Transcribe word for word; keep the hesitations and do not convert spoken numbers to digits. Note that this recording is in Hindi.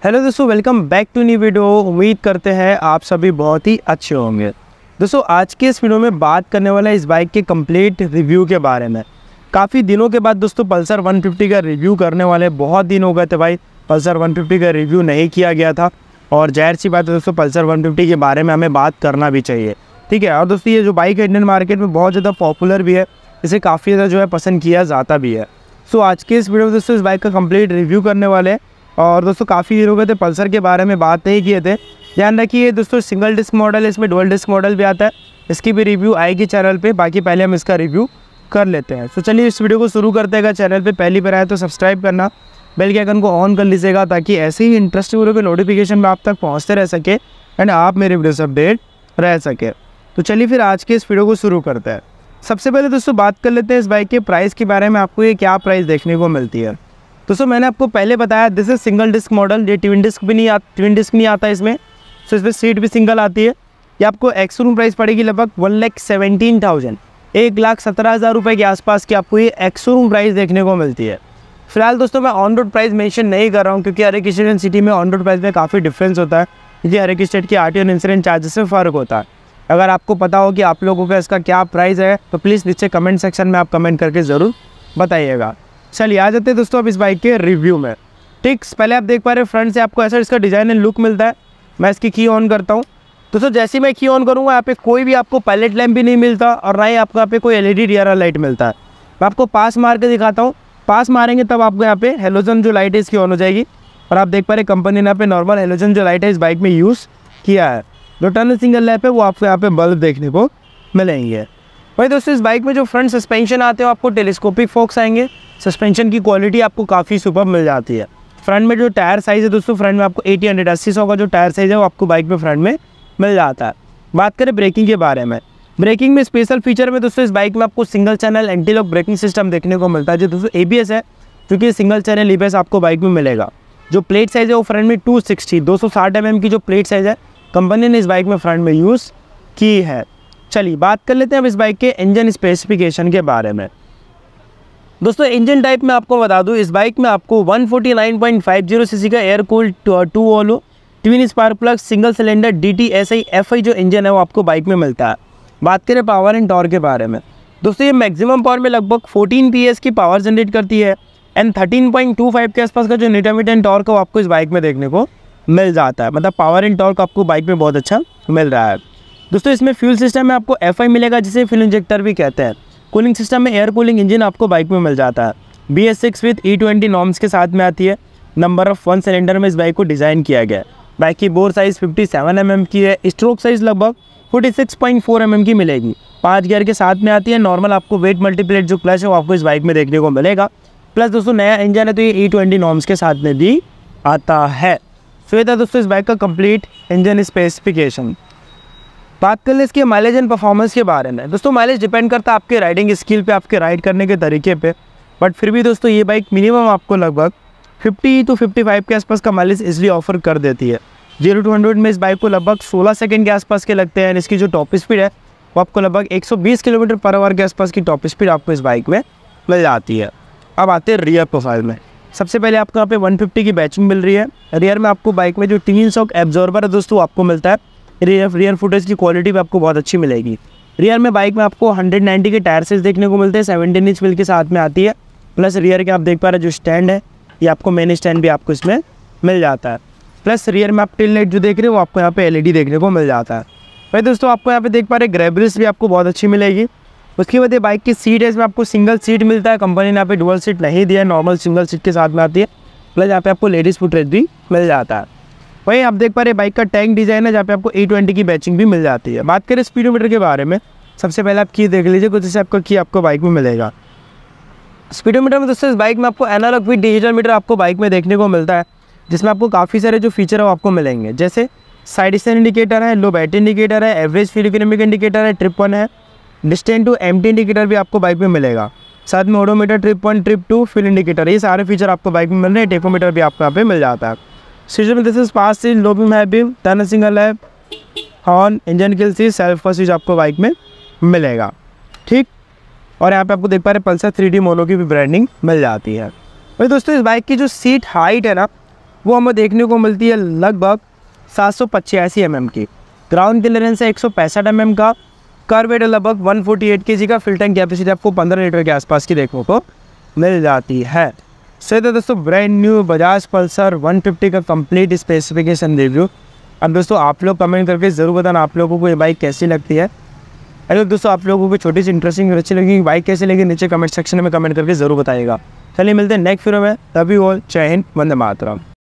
हेलो दोस्तों, welcome back to new video. उम्मीद करते हैं आप सभी बहुत ही अच्छे होंगे। दोस्तों आज के इस वीडियो में बात करने वाला है इस बाइक के कंप्लीट रिव्यू के बारे में। काफ़ी दिनों के बाद दोस्तों पल्सर वन फिफ्टी का रिव्यू करने वाले, बहुत दिन हो गए थे भाई पल्सर वन फिफ्टी का रिव्यू नहीं किया गया था। और जाहिर सी बात है दोस्तों, पल्सर वन फिफ्टी के बारे में हमें बात करना भी चाहिए, ठीक है। और दोस्तों ये जो बाइक है इंडियन मार्केट में बहुत ज़्यादा पॉपुलर भी है, इसे काफ़ी ज़्यादा जो है पसंद किया जाता भी है। सो आज के इस वीडियो में दोस्तों इस बाइक का कंप्लीट रिव्यू करने वाले हैं। और दोस्तों काफ़ी दिन हो गए थे पल्सर के बारे में बात नहीं किए थे। ध्यान रखिए दोस्तों, सिंगल डिस्क मॉडल है, इसमें डुअल डिस्क मॉडल भी आता है, इसकी भी रिव्यू आएगी चैनल पे। बाकी पहले हम इसका रिव्यू कर लेते हैं। तो चलिए इस वीडियो को शुरू करते हैं। चैनल पे पहली बार आए तो सब्सक्राइब करना, बेल के आइकन को ऑन कर लीजिएगा ताकि ऐसे ही इंटरेस्टिंग वीडियो के नोटिफिकेशन में आप तक पहुँचते रह सके एंड आप मेरे वीडियो से अपडेट रह सके। तो चलिए फिर आज के इस वीडियो को शुरू करते हैं। सबसे पहले दोस्तों बात कर लेते हैं इस बाइक के प्राइस के बारे में, आपको ये क्या प्राइस देखने को मिलती है। दोस्तों मैंने आपको पहले बताया this is single disc model, ये ट्विन डिस्क भी नहीं आ ट्विन डिस्क नहीं आता इसमें। सो इसमें सीट भी सिंगल आती है। ये आपको एक्सशोरूम प्राइस पड़ेगी लगभग वन लैख सेवेंटीन थाउजेंड एक लाख सत्रह हज़ार रुपये के आसपास की आपको ये एक्सशोरूम प्राइस देखने को मिलती है। फिलहाल दोस्तों मैं ऑन रोड प्राइस मेंशन नहीं कर रहा हूँ क्योंकि हर एक स्टेट एंड सिटी में ऑन रोड प्राइस में काफ़ी डिफरेंस होता है, क्योंकि हर एक स्टेट की आरटीओ और इंश्योरेंस चार्जेस में फ़र्क होता है। अगर आपको पता हो कि आप लोगों का इसका क्या प्राइस है तो प्लीज़ नीचे कमेंट सेक्शन में आप कमेंट करके ज़रूर बताइएगा। चलिए आ जाते हैं दोस्तों अब इस बाइक के रिव्यू में। ठीक, पहले आप देख पा रहे हैं फ्रंट से आपको ऐसा इसका डिज़ाइन एंड लुक मिलता है। मैं इसकी की ऑन करता हूँ दोस्तों। जैसे मैं की ऑन करूँगा यहाँ पे कोई भी आपको पायलट लैम्प भी नहीं मिलता और ना ही आपको यहाँ पे कोई एलईडी रियर लाइट मिलता है। मैं आपको पास मार के दिखाता हूँ। पास मारेंगे तब आपको यहाँ पे हेलोजन जो लाइट है इसकी ऑन हो जाएगी। और आप देख पा रहे कंपनी ने यहाँ पे नॉर्मल हेलोजन जो लाइट है इस बाइक में यूज़ किया है। जो टर्न सिंगल लैंप है वो आपको यहाँ पे बल्ब देखने को मिलेंगे। भाई दोस्तों इस बाइक में जो फ्रंट सस्पेंशन आते हैं आपको टेलीस्कोपिक फोक्स आएंगे। सस्पेंशन की क्वालिटी आपको काफ़ी सुपर मिल जाती है। फ्रंट में जो टायर साइज़ है दोस्तों, फ्रंट में आपको एटी हंड्रेड अस्सी सौ का जो टायर साइज़ है वो आपको बाइक में फ्रंट में मिल जाता है। बात करें ब्रेकिंग के बारे में, ब्रेकिंग में स्पेशल फीचर में दोस्तों इस बाइक में आपको single channel anti lock braking system देखने को मिलता है। जो दोस्तों ए बी एस है, क्योंकि single channel E B S आपको बाइक में मिलेगा। जो प्लेट साइज़ है वो फ्रंट में टू सिक्सटी दो सौ साठ एम एम की जो प्लेट साइज़ है कंपनी ने इस बाइक में फ्रंट में यूज़ की है। चलिए बात कर लेते हैं अब इस बाइक के इंजन स्पेसिफिकेशन के बारे में। दोस्तों इंजन टाइप में आपको बता दूं, इस बाइक में आपको one forty nine point five zero CC का air cooled two valve twin spark plug single cylinder D T S I F I जो इंजन है वो आपको बाइक में मिलता है। बात करें पावर एंड टॉर्क के बारे में, दोस्तों ये मैक्सिमम पावर में लगभग फोर्टीन पी एस की पावर जनरेट करती है and thirteen point two five के आसपास का जो इंटरमीडिएट टॉर्क है वो आपको इस बाइक में देखने को मिल जाता है। मतलब पावर एंड टॉर्क आपको बाइक में बहुत अच्छा मिल रहा है। दोस्तों इसमें फ्यूल सिस्टम में आपको एफ आई मिलेगा जिसे फ्यूल इंजेक्टर भी कहते हैं। कूलिंग सिस्टम में एयर कूलिंग इंजन आपको बाइक में मिल जाता है। B S six with E twenty norms के साथ में आती है। नंबर ऑफ वन सिलेंडर में इस बाइक को डिज़ाइन किया गया है। बाइक की bore size fifty seven M M की है। स्ट्रोक साइज़ लगभग forty six point four M M की मिलेगी। पाँच गियर के साथ में आती है। नॉर्मल आपको वेट मल्टीप्लेट जो क्लच है वो आपको इस बाइक में देखने को मिलेगा। प्लस दोस्तों नया इंजन है तो ये ई ट्वेंटी नॉर्म्स के साथ में भी आता है। तो ये था दोस्तों इस बाइक का कंप्लीट इंजन स्पेसिफिकेशन। बात कर ले इसके माइलेज एंड परफॉर्मेंस के बारे में। दोस्तों माइलेज डिपेंड करता है आपके राइडिंग स्किल पे, आपके राइड करने के तरीके पे, बट फिर भी दोस्तों ये बाइक मिनिमम आपको लगभग फिफ्टी टू फिफ्टी फाइव के आसपास का माइलेज इसलिए ऑफर कर देती है। जीरो टू हंड्रेड में इस बाइक को लगभग सोलह सेकंड के आसपास के लगते हैं। इसकी जो टॉप स्पीड है वो आपको लगभग एक सौ बीस किलोमीटर पर आवर के आसपास की टॉप स्पीड आपको इस बाइक में मिल जाती है। अब आते हैं रियर प्रोफाइल में। सबसे पहले आपको यहाँ पे वन फिफ्टी की बैचिंग मिल रही है। रियर में आपको बाइक में जो टीन शॉक एब्जॉर्बर है दोस्तों आपको मिलता है। रियर रियर फुटेज की क्वालिटी भी आपको बहुत अच्छी मिलेगी। रियर में बाइक में आपको हंड्रेड नाइंटी के टायर साइज देखने को मिलते हैं। सेवनटीन इंच व्हील के साथ में आती है। प्लस रियर के आप देख पा रहे हैं जो स्टैंड है ये आपको मेन स्टैंड भी आपको इसमें मिल जाता है। प्लस रियर में आप टेल लाइट जो देख रहे हो वो आपको यहाँ पे एल ई डी देखने को मिल जाता है। भाई दोस्तों आपको यहाँ पे देख पा रहे ग्रेबरिस भी आपको बहुत अच्छी मिलेगी। उसकी वजह बाइक की सीट है, इसमें आपको सिंगल सीट मिलता है। कंपनी ने यहाँ पे डुअल सीट नहीं दिया है, नॉर्मल सिंगल सीट के साथ में आती है। प्लस यहाँ पे आपको लेडीज़ फुटरेस्ट भी मिल जाता है। वही आप देख पा रहे बाइक का टैंक डिज़ाइन है जहाँ पे आपको ई ट्वेंटी की बैचिंग भी मिल जाती है। बात करें स्पीडोमीटर के बारे में, सबसे पहले आप की देख लीजिए, कुछ जैसे आपका की आपको बाइक में मिलेगा। स्पीडोमीटर में दोस्तों इस बाइक में आपको एनालॉग विद डिजिटल मीटर आपको बाइक में देखने को मिलता है, जिसमें आपको काफ़ी सारे जो फीचर है वो आपको मिलेंगे। जैसे साइड स्टैंड इंडिकेटर है, लो बैटरी इंडिकेटर है, एवरेज फ्यूल इकोनॉमिक इंडिकेटर है, ट्रिप वन है, डिस्टेंस टू एम्प्टी इंडिकेटर भी आपको बाइक में मिलेगा। साथ में odometer, trip one, trip two, fuel indicator, ये सारे फीचर आपको बाइक में मिल रहे हैं। टेकोमीटर भी आपको यहाँ पे मिल जाता है। सीजन में this pass seat, low beam, high beam, turn single है, horn, engine kill seat, self first seat आपको बाइक में मिलेगा। ठीक, और यहाँ पे आपको देख पा रहे पल्सर थ्री डी मोनो की भी ब्रांडिंग मिल जाती है। वही दोस्तों इस बाइक की जो सीट हाइट है ना वो हमें देखने को मिलती है लगभग सात सौ पचासी एम एम की। ग्राउंड क्लियरेंस है एक सौ पैंसठ एम एम का। कार वेट है लगभग एक सौ अड़तालीस केजी का। फिल टैंक कैपेसिटी आपको पंद्रह लीटर के आसपास की देखने को मिल जाती है। सही तो दोस्तों ब्रांड न्यू बजाज पल्सर एक सौ पचास का कंप्लीट स्पेसिफिकेशन रिव्यू। अब दोस्तों आप लोग कमेंट करके ज़रूर बताना आप लोगों को ये बाइक कैसी लगती है। अगर दोस्तों आप लोगों को छोटी सी इंटरेस्टिंग अच्छी लगी बाइक कैसी लगी नीचे कमेंट सेक्शन में कमेंट करके ज़रूर बताइएगा। चलिए मिलते हैं नेक्स्ट वीडियो में। तभी ऑल जय हिंद, वंदे मातरम।